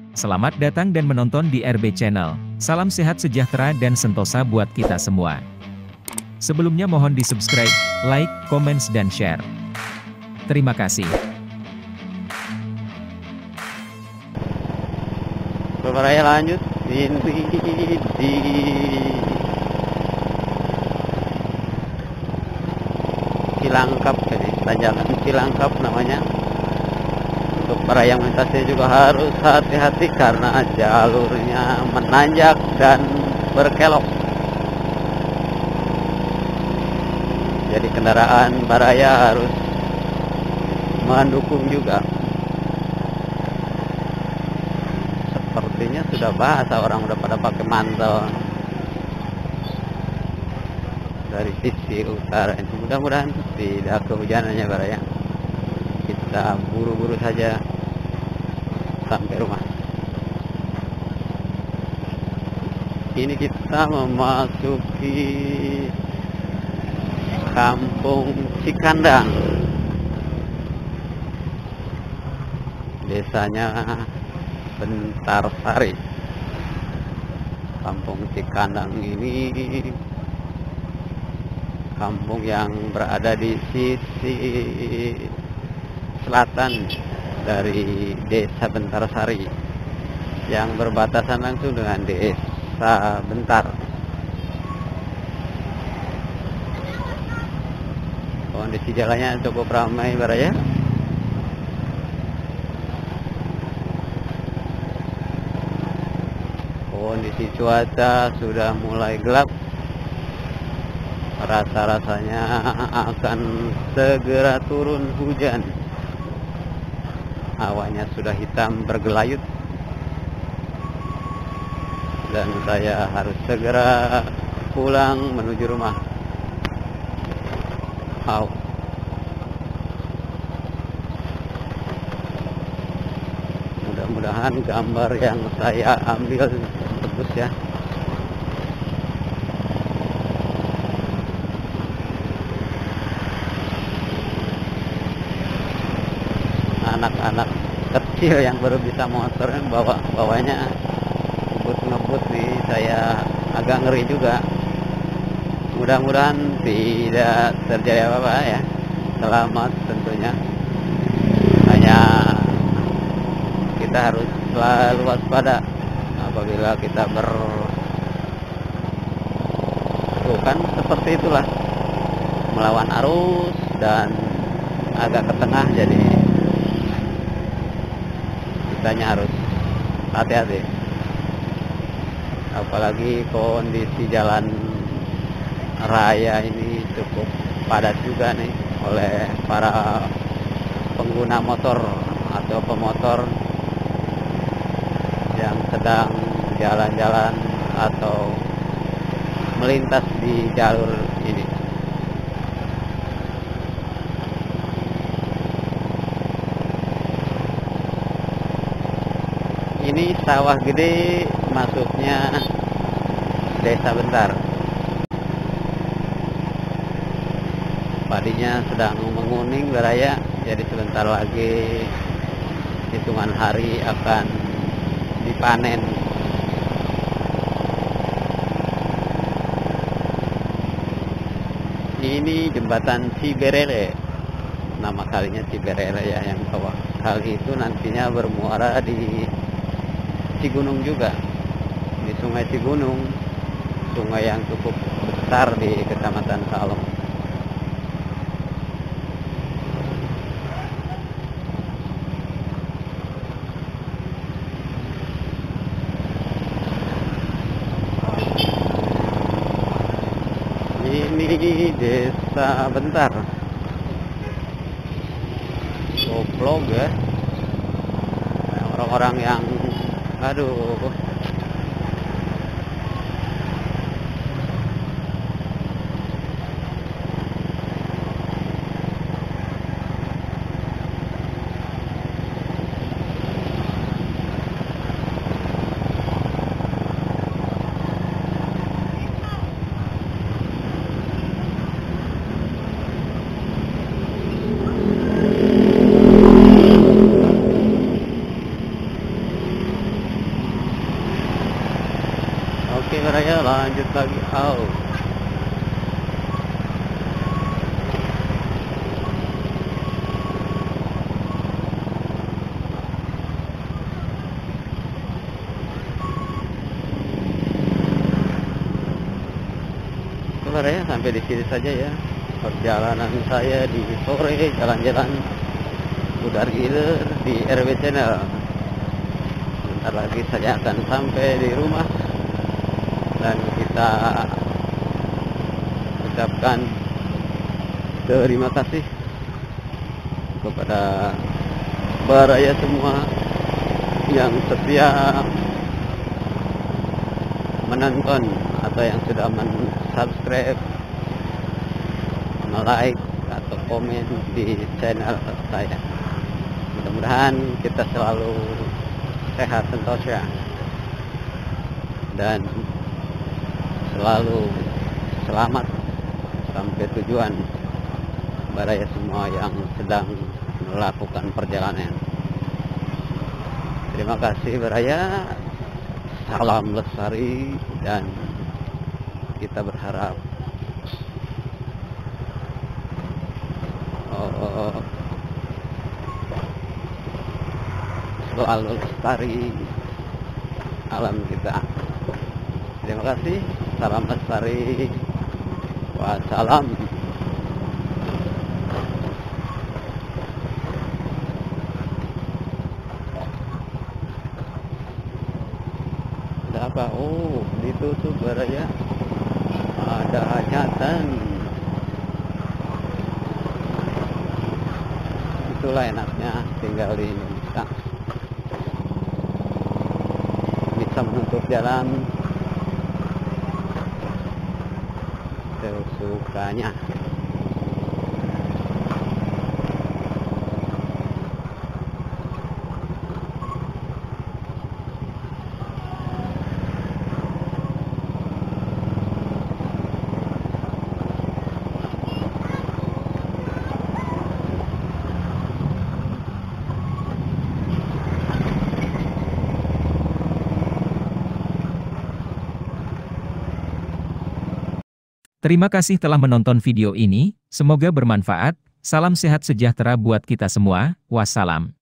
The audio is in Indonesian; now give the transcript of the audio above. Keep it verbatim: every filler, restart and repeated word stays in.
Selamat datang dan menonton di R B Channel. Salam sehat sejahtera dan sentosa buat kita semua. Sebelumnya mohon di subscribe, like, comments dan share. Terima kasih. Berbaraya lanjut ini di Cilangkap, ini tanjakan Cilangkap namanya. Untuk para yang melintasnya juga harus hati-hati karena jalurnya menanjak dan berkelok. Jadi kendaraan baraya harus mendukung juga. Sepertinya sudah bahasa orang udah pada pakai mantel dari sisi utara ini. Mudah-mudahan tidak kehujanannya baraya. Kita buru-buru saja sampai rumah. Ini kita memasuki Kampung Cikandang. Desanya Bentarsari. Kampung Cikandang ini kampung yang berada di sisi selatan dari Desa Bentarsari yang berbatasan langsung dengan Desa Bentar. Kondisi jalannya cukup ramai baraya. Kondisi cuaca sudah mulai gelap. Rasa-rasanya akan segera turun hujan. Awannya sudah hitam bergelayut dan saya harus segera pulang menuju rumah. Au. Mudah-mudahan gambar yang saya ambil bagus ya. Anak-anak kecil yang baru bisa motor bawa bawanya ngebut-ngebut nih, saya agak ngeri juga. Mudah-mudahan tidak terjadi apa-apa ya. Selamat tentunya. Hanya kita harus selalu waspada apabila kita ber bukan seperti itulah, melawan arus dan agak ke tengah, jadi kitanya harus hati-hati. Apalagi kondisi jalan raya ini cukup padat juga nih oleh para pengguna motor atau pemotor yang sedang jalan-jalan atau melintas di jalur ini. Ini sawah gede, masuknya Desa Bentar. Padinya sedang menguning baraya, jadi sebentar lagi hitungan hari akan dipanen. Ini jembatan Ciberele, nama kalinya Ciberele ya, yang bawah kali itu nantinya bermuara di Cigunung juga, di Sungai Cigunung, sungai yang cukup besar di Kecamatan Salong. Ini Desa Bentar. Goblok ya. Orang-orang yang aduh. Raya, lanjut lagi. Oh. Raya, sampai di sini saja ya perjalanan saya di sore jalan-jalan udar gilir di R B Channel. Bentar lagi saya akan sampai di rumah dan kita ucapkan terima kasih kepada baraya semua yang setia menonton atau yang sudah men-subscribe, like atau komen di channel saya. Mudah-mudahan kita selalu sehat sentosa dan selalu selamat sampai tujuan baraya semua yang sedang melakukan perjalanan. Terima kasih baraya, salam lestari, dan kita berharap oh, selalu lestari alam kita. Terima kasih, salam lestari, wassalam. Ada apa? Oh, ditutup baraya, ada hajatan. Itulah enaknya tinggal di Indonesia, bisa menutup jalan sesukanya. Terima kasih telah menonton video ini, semoga bermanfaat. Salam sehat sejahtera buat kita semua. Wassalam.